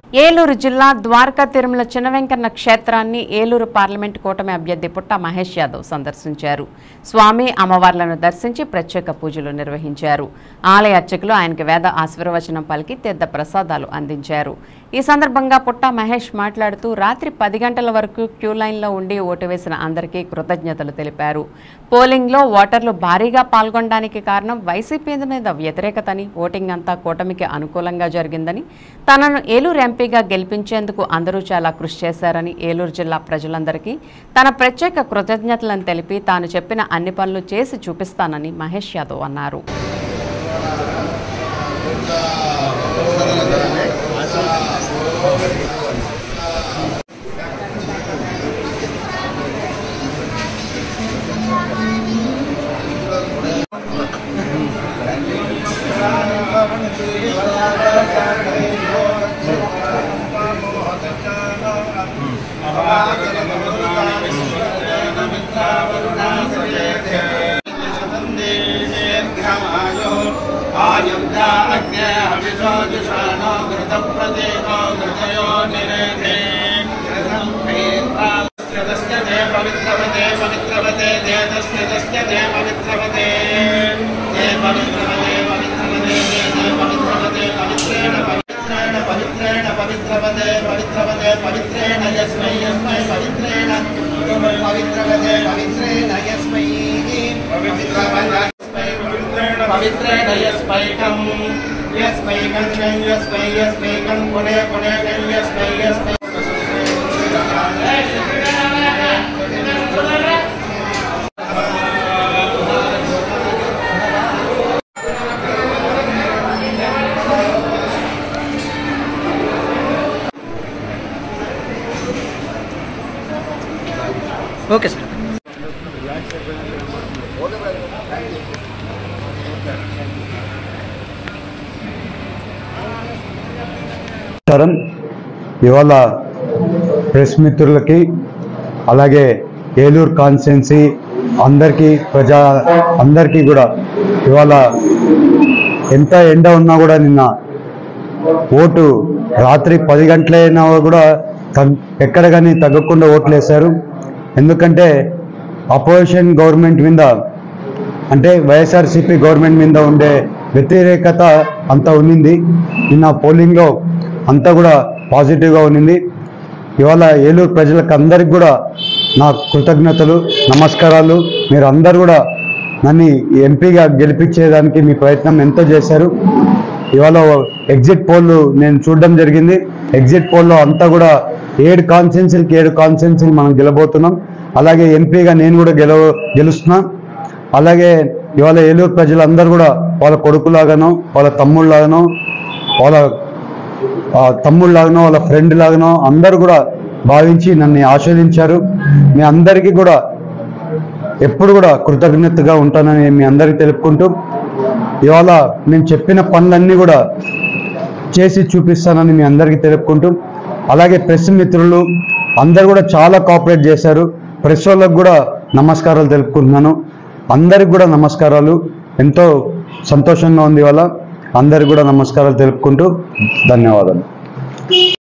ఏలూరు జిల్లా ద్వారకా తిరుమల చినవెంకన్న క్షేత్రాన్ని ఏలూరు పార్లమెంట్ కూటమి అభ్యర్థి పుట్ట మహేష్ యాదవ్ సందర్శించారు. స్వామి అమ్మవార్లను దర్శించి ప్రత్యేక పూజలు నిర్వహించారు. ఆలయ అర్చకులు ఆయనకు వేద ఆశీర్వచనం పలికి తీర్థ ప్రసాదాలు అందించారు. ఈ సందర్భంగా పుట్ట మహేష్ మాట్లాడుతూ రాత్రి 10 గంటల వరకు క్యూ లైన్లో ఉండి ఓటు వేసిన అందరికీ కృతజ్ఞతలు తెలిపారు. పోలింగ్లో ఓటర్లు భారీగా పాల్గొనడానికి కారణం వైసీపీ మీద వ్యతిరేకతని, ఓటింగ్ అంతా కూటమికి అనుకూలంగా జరిగిందని, తనను ఏలూరు ఎంపీగా గెలిపించేందుకు అందరూ చాలా కృషి చేశారని, ఏలూరు జిల్లా ప్రజలందరికీ తన ప్రత్యేక కృతజ్ఞతలను తెలిపి తాను చెప్పిన అన్ని పనులు చేసి చూపిస్తానని మహేష్ యాదవ్ అన్నారు. Okay sir. ఇవాళ ప్రెస్ మిత్రులకి అలాగే ఏలూరు కాన్స్టిట్యున్సీ అందరికీ కూడా ఇవాళ ఎంత ఎండ ఉన్నా కూడా నిన్న ఓటు రాత్రి 10 గంటలైనా కూడా ఎక్కడ కానీ తగ్గకుండా ఓట్లు వేశారు. ఎందుకంటే అపోజిషన్ గవర్నమెంట్ మీద, అంటే వైఎస్ఆర్సీపీ గవర్నమెంట్ మీద ఉండే వ్యతిరేకత అంతా ఉన్నింది. నిన్న పోలింగ్లో అంతా కూడా పాజిటివ్గా ఉన్నింది. ఇవాళ ఏలూరు ప్రజలకు అందరికి కూడా నా కృతజ్ఞతలు, నమస్కారాలు. మీరు అందరు కూడా నన్ను ఎంపీగా గెలిపించేదానికి మీ ప్రయత్నం ఎంతో చేశారు. ఇవాళ ఎగ్జిట్ పోల్ నేను చూడడం జరిగింది. ఎగ్జిట్ పోల్లో అంతా కూడా 7 కాన్స్టిట్యున్సీలు మనం గెలబోతున్నాం. అలాగే ఎంపీగా నేను కూడా గెలుస్తున్నా. అలాగే ఇవాళ ఏలూరు ప్రజలందరూ కూడా వాళ్ళ కొడుకులాగానో, వాళ్ళ తమ్ముళ్ళలాగానో, వాళ్ళ ఫ్రెండ్ లాగానో అందరూ కూడా భావించి నన్ను ఆశీర్వదించారు. మీ అందరికీ కూడా ఎప్పుడు కూడా కృతజ్ఞతగా ఉంటానని మీ అందరికీ తెలుపుకుంటూ, ఇవాళ నేను చెప్పిన పనులన్నీ కూడా చేసి చూపిస్తానని మీ అందరికీ తెలుపుకుంటూ, అలాగే ప్రెస్ మిత్రులు అందరు కూడా చాలా కోఆపరేట్ చేశారు. ప్రెస్ వాళ్ళకు కూడా నమస్కారాలు తెలుపుకుంటున్నాను. అందరికి కూడా నమస్కారాలు. ఎంతో సంతోషంగా ఉంది ఇవాళ. అందరికి కూడా నమస్కారాలు తెలుపుకుంటూ ధన్యవాదాలు.